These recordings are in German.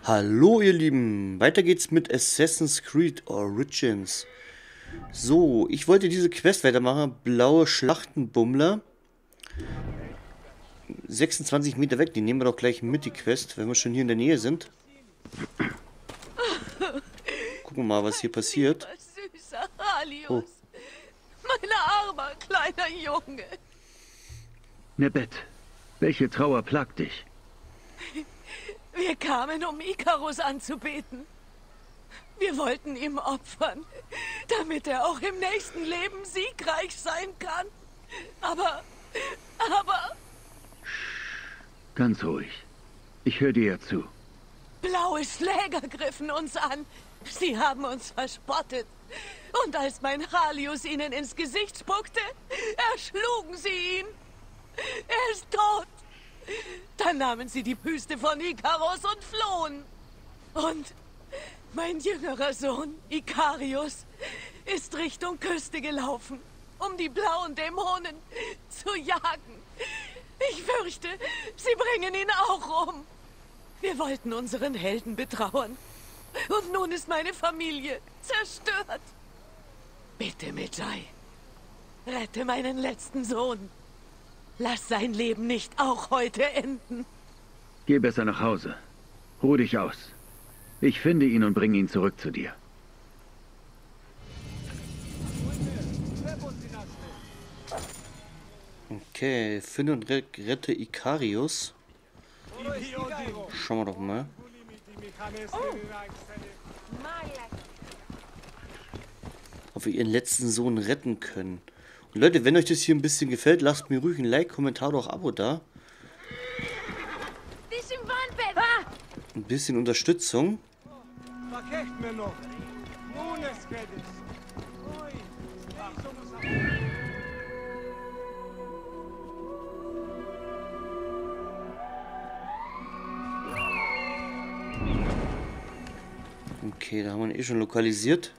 Hallo ihr Lieben, weiter geht's mit Assassin's Creed Origins. So, ich wollte diese Quest weitermachen, blaue Schlachtenbummler. 26 Meter weg, die nehmen wir doch gleich mit, die Quest, wenn wir schon hier in der Nähe sind. Gucken wir mal, was hier passiert. Süßer Halius. Oh. Mein armer kleiner Junge. Nebet, welche Trauer plagt dich? Wir kamen, um Ikarus anzubeten. Wir wollten ihm opfern, damit er auch im nächsten Leben siegreich sein kann. Aber... Ganz ruhig. Ich höre dir ja zu. Blaue Schläger griffen uns an. Sie haben uns verspottet. Und als mein Halius ihnen ins Gesicht spuckte, erschlugen sie ihn. Er ist tot. Dann nahmen sie die Büste von Ikarus und flohen. Und mein jüngerer Sohn, Ikarius, ist Richtung Küste gelaufen, um die blauen Dämonen zu jagen. Ich fürchte, sie bringen ihn auch um. Wir wollten unseren Helden betrauern. Und nun ist meine Familie zerstört. Bitte, Medjay, rette meinen letzten Sohn. Lass sein Leben nicht auch heute enden. Geh besser nach Hause. Ruh dich aus. Ich finde ihn und bringe ihn zurück zu dir. Okay, finde und rette Ikarius. Schauen wir doch mal. Ob wir ihren letzten Sohn retten können. Und Leute, wenn euch das hier ein bisschen gefällt, lasst mir ruhig ein Like, Kommentar oder auch Abo da. Ein bisschen Unterstützung. Okay, da haben wir ihn eh schon lokalisiert.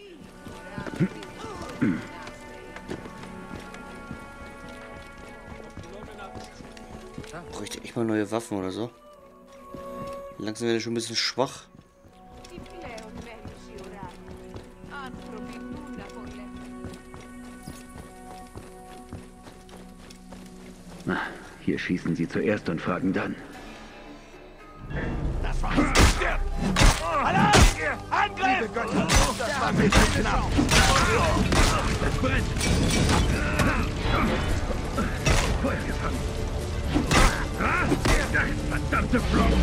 Bräuchte ich mal neue Waffen oder so. Langsam werde ich schon ein bisschen schwach. Na, hier schießen sie zuerst und fragen dann. Das war's. Alarm! Angriff! Das war ein bisschen knapp. Es brennt! Feuer gefangen! Verdammte Flock!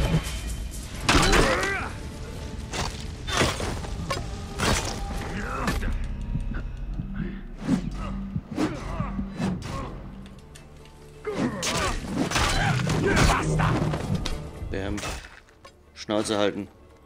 Bam. Schnauze halten.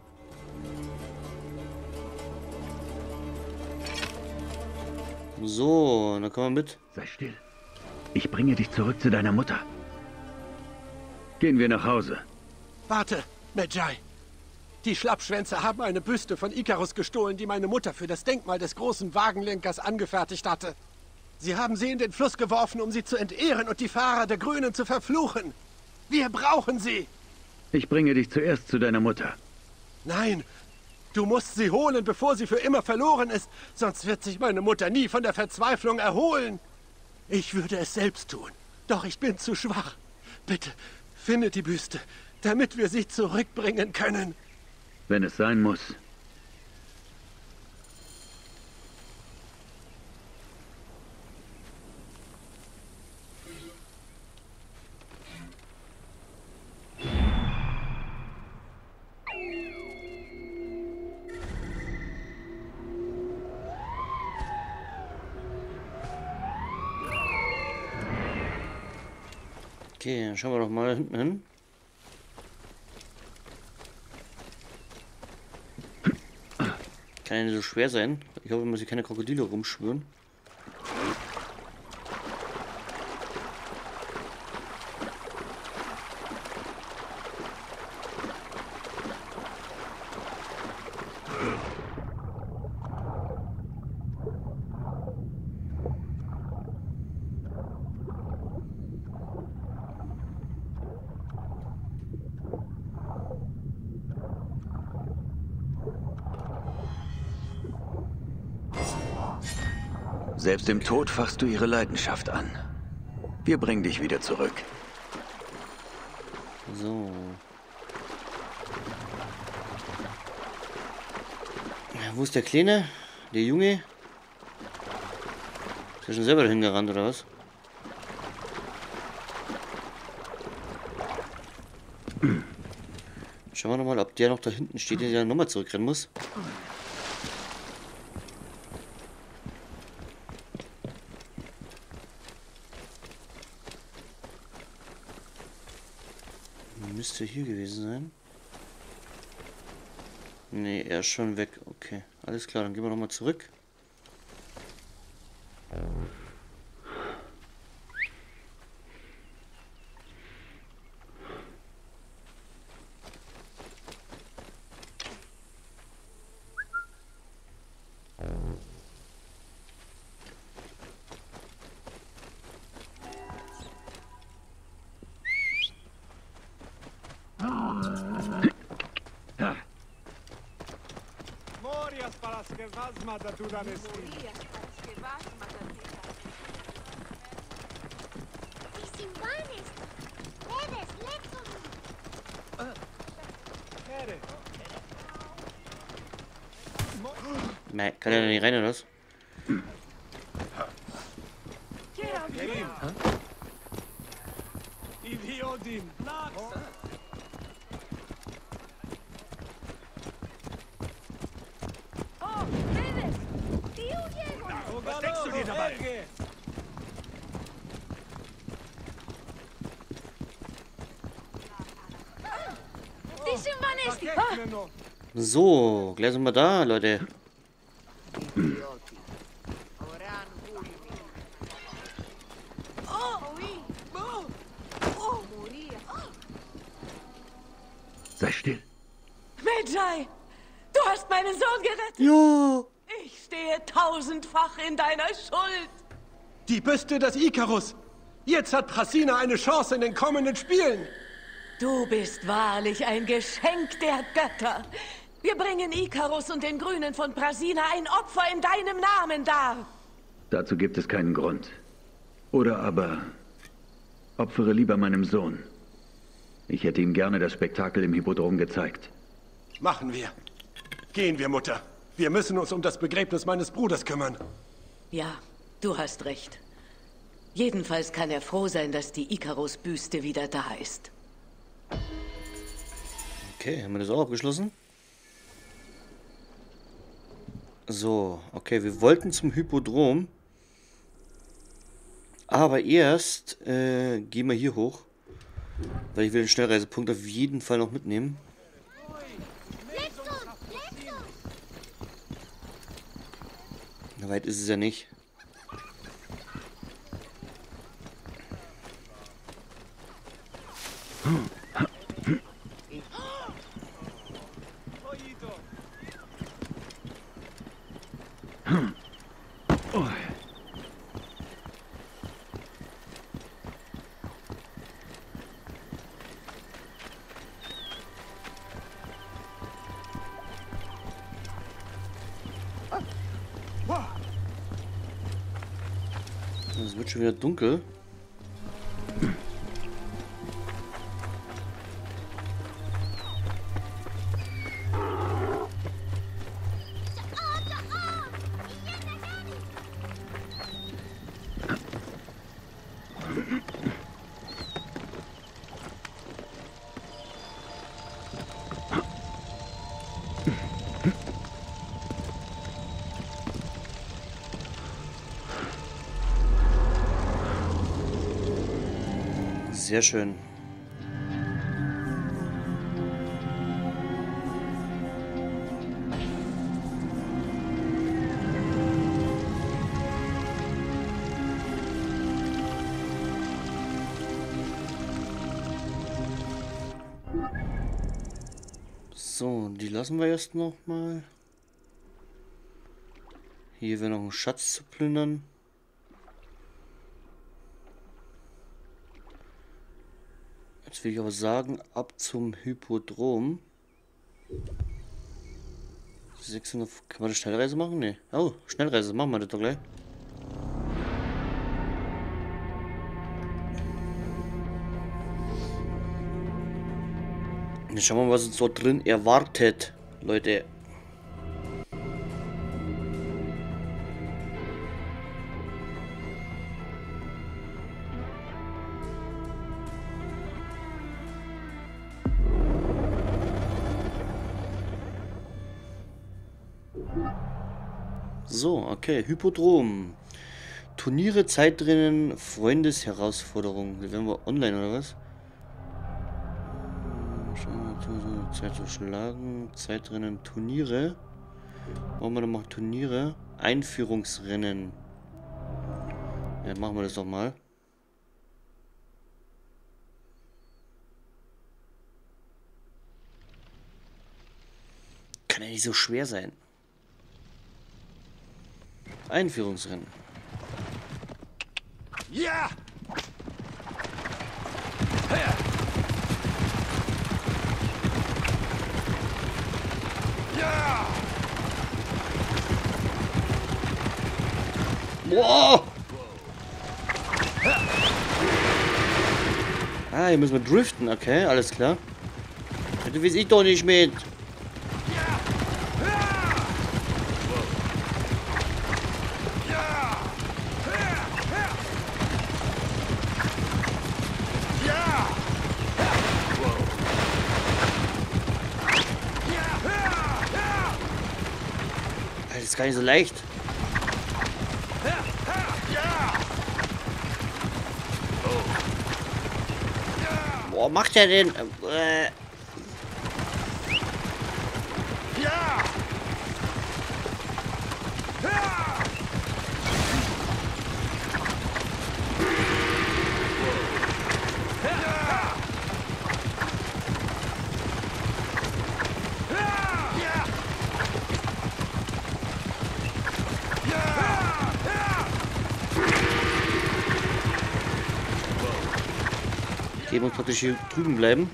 So, dann kommen wir mit. Sei still. Ich bringe dich zurück zu deiner Mutter. Gehen wir nach Hause. Warte, Medjay. Die Schlappschwänze haben eine Büste von Ikarus gestohlen, die meine Mutter für das Denkmal des großen Wagenlenkers angefertigt hatte. Sie haben sie in den Fluss geworfen, um sie zu entehren und die Fahrer der Grünen zu verfluchen. Wir brauchen sie. Ich bringe dich zuerst zu deiner Mutter. Nein, du musst sie holen, bevor sie für immer verloren ist. Sonst wird sich meine Mutter nie von der Verzweiflung erholen. Ich würde es selbst tun, doch ich bin zu schwach. Bitte, finde die Büste, damit wir sie zurückbringen können. Wenn es sein muss. Okay, dann schauen wir doch mal hinten hin. Kann ja nicht so schwer sein. Ich hoffe, dass hier keine Krokodile rumschwören. Selbst im Tod fachst du ihre Leidenschaft an. Wir bringen dich wieder zurück. So. Ja, wo ist der Kleine? Der Junge? Ist er schon selber dahin gerannt, oder was? Schauen wir nochmal, ob der noch da hinten steht, der nochmal zurückrennen muss. Müsste hier gewesen sein. Nee, er ist schon weg. Okay, alles klar, dann gehen wir nochmal zurück. Nein, kann er da nicht rein, oder was? Was denkst du dir dabei? So, gleich sind wir da, Leute. Sei still. Medjay, du hast meinen Sohn gerettet. Ja. Ich stehe tausendfach in deiner Schuld. Die Büste des Ikarus. Jetzt hat Prassina eine Chance in den kommenden Spielen. Du bist wahrlich ein Geschenk der Götter. Wir bringen Ikarus und den Grünen von Prassina ein Opfer in deinem Namen dar. Dazu gibt es keinen Grund. Oder aber opfere lieber meinem Sohn. Ich hätte ihm gerne das Spektakel im Hippodrom gezeigt. Machen wir. Gehen wir, Mutter. Wir müssen uns um das Begräbnis meines Bruders kümmern. Ja, du hast recht. Jedenfalls kann er froh sein, dass die Ikarus-Büste wieder da ist. Okay, haben wir das auch abgeschlossen? So, okay, wir wollten zum Hippodrom. Aber erst gehen wir hier hoch. Weil ich will den Schnellreisepunkt auf jeden Fall noch mitnehmen. Na, weit ist es ja nicht. Es wird schon wieder dunkel. Sehr schön. So, die lassen wir erst noch mal. Hier wäre noch ein Schatz zu plündern. Jetzt will ich aber sagen, ab zum Hippodrom. 600, kann man eine Schnellreise machen? Ne. Oh, Schnellreise, machen wir das doch gleich. Jetzt schauen wir mal, was uns dort drin erwartet, Leute. So, okay, Hippodrom. Turniere, Zeitrennen, Freundesherausforderung. Werden wir online oder was? Zeit zu schlagen, Zeitrennen, Turniere. Wollen wir dann mal Turniere? Einführungsrennen. Ja, machen wir das doch mal. Kann ja nicht so schwer sein. Einführungsrennen. Ja! Ja! Boah! Ah, hier müssen wir driften, okay, alles klar. Das weiß ich doch nicht mit. Das ist gar nicht so leicht. Boah, macht er denn? Okay, muss praktisch hier drüben bleiben.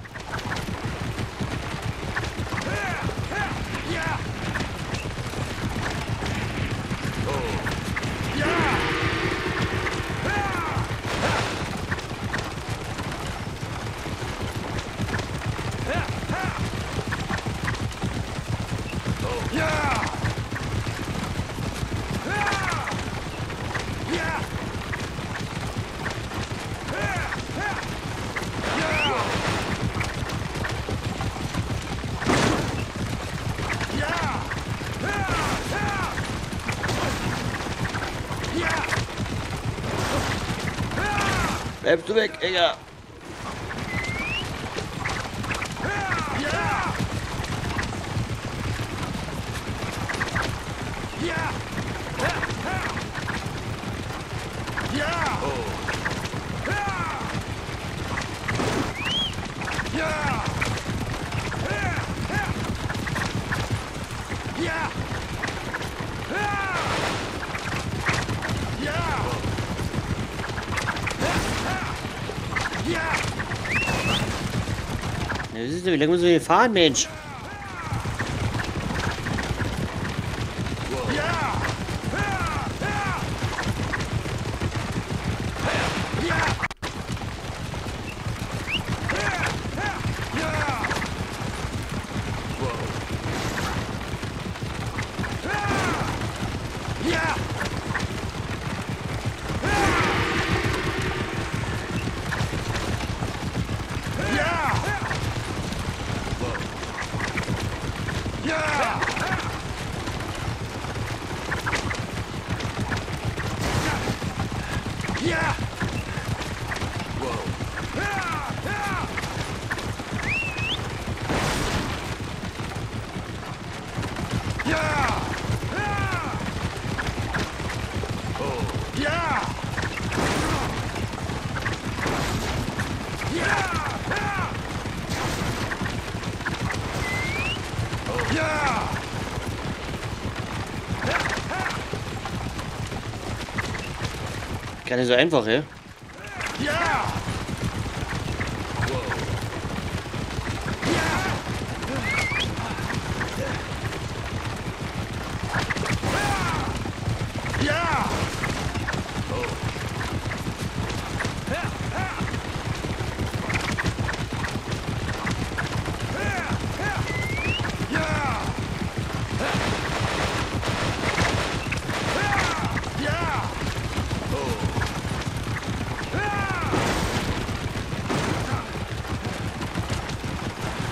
Bleibst du weg, Digga. Ja, wie lange müssen wir hier fahren, Mensch? Gar nicht so einfach, ja?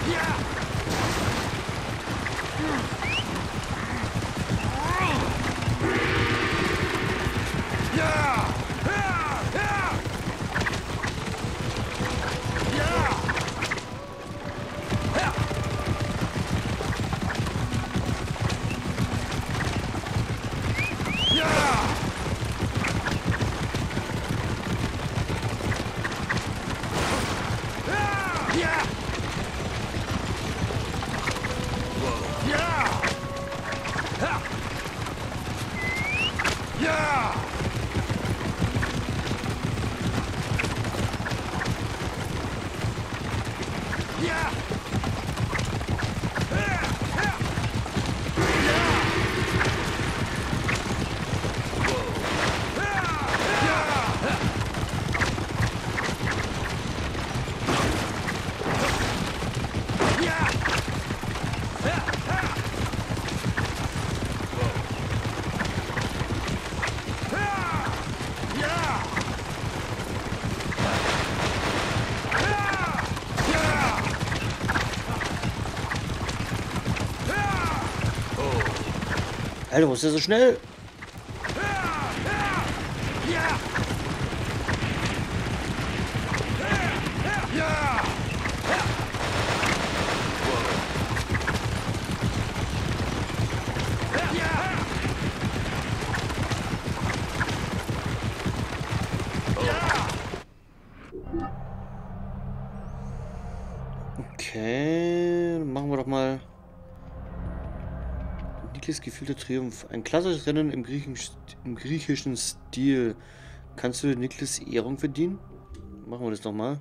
Alter, was ist der so schnell? Okay, dann machen wir doch mal Niklas gefühlter Triumph. Ein klassisches Rennen im griechischen Stil. Kannst du Niklas Ehrung verdienen? Machen wir das doch mal.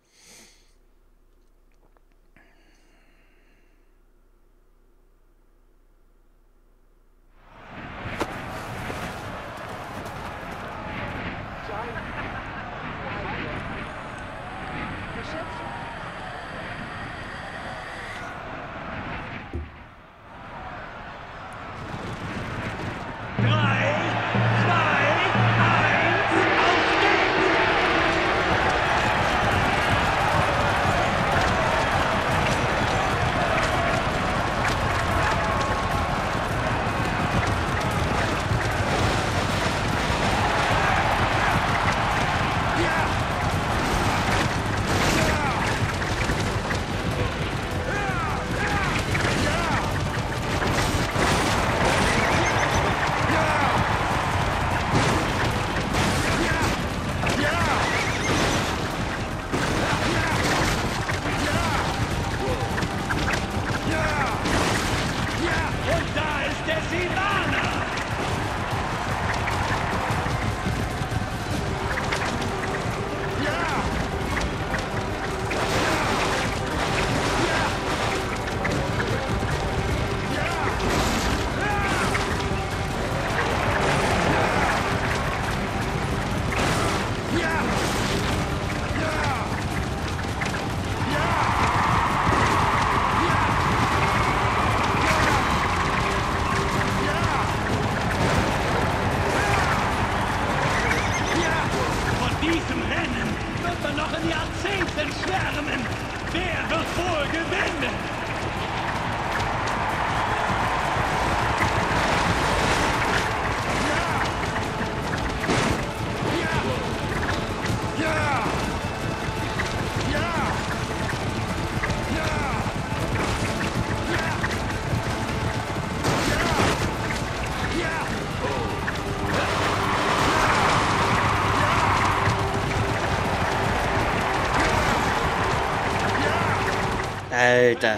Alter.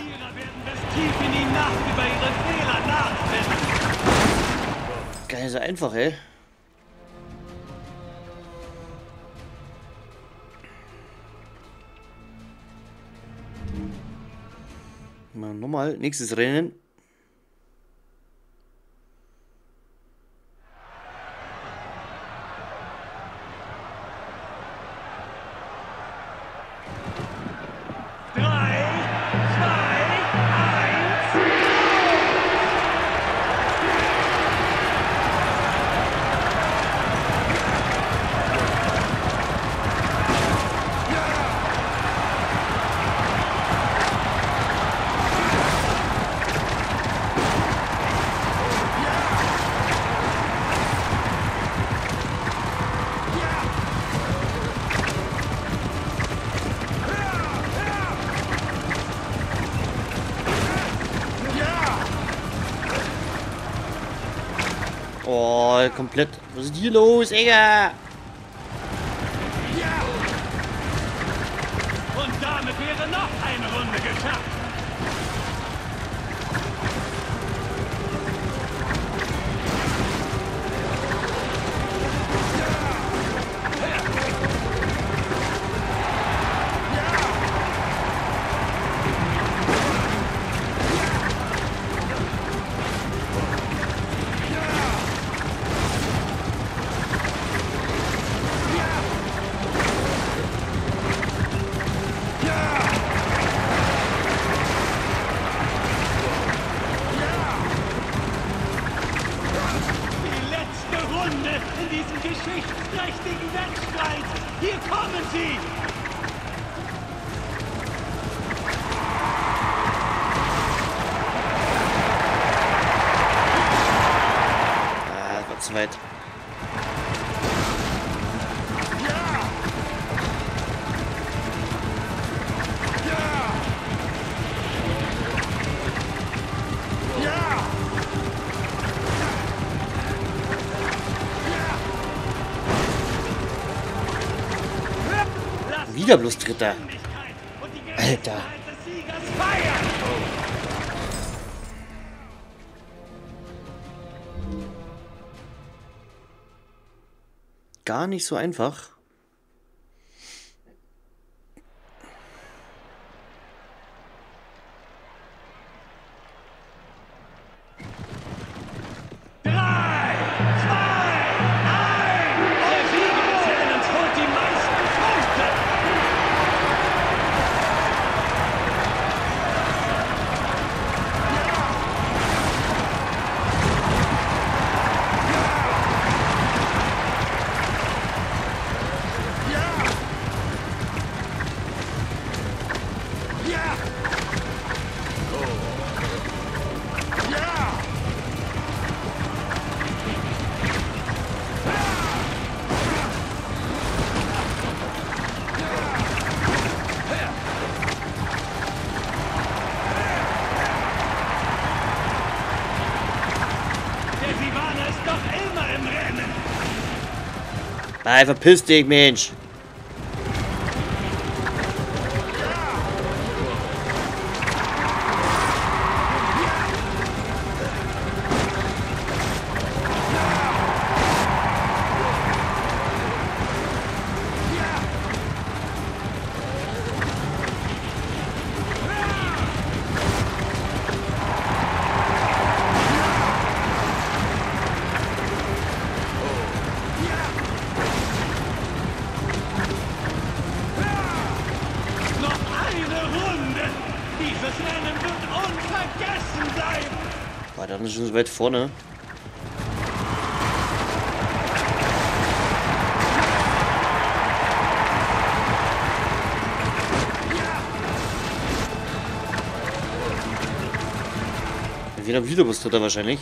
Geil, so einfach, ey. Mal nochmal, nächstes Rennen. Oh, komplett. Was ist hier los, Digga? Und damit wäre noch eine Runde geschafft. In diesem geschichtsträchtigen Wettstreit. Hier kommen sie! Ah, war zu weit. Wieder bloß Dritter. Alter. Gar nicht so einfach. Nein, verpiss dich, Mensch. Boah, dann ist schon so weit vorne. Wieder Videobus tut er wahrscheinlich.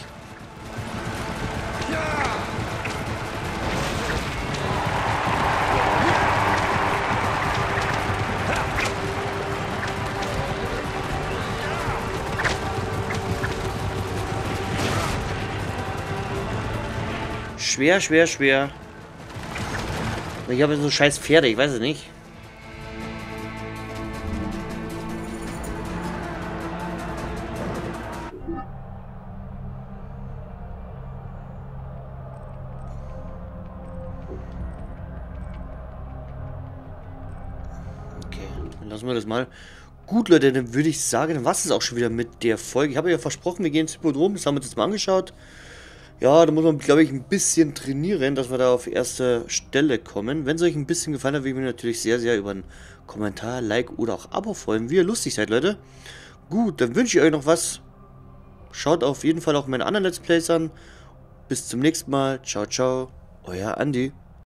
Schwer, schwer, schwer. Ich habe so scheiß Pferde, ich weiß es nicht. Okay, dann lassen wir das mal. Gut, Leute, dann würde ich sagen, dann war es auch schon wieder mit der Folge. Ich habe ja versprochen, wir gehen ins Hippodrom. Das haben wir uns jetzt mal angeschaut. Ja, da muss man, glaube ich, ein bisschen trainieren, dass wir da auf erste Stelle kommen. Wenn es euch ein bisschen gefallen hat, würde ich mich natürlich sehr, sehr über einen Kommentar, Like oder auch Abo freuen, wie ihr lustig seid, Leute. Gut, dann wünsche ich euch noch was. Schaut auf jeden Fall auch meine anderen Let's Plays an. Bis zum nächsten Mal. Ciao, ciao. Euer Andi.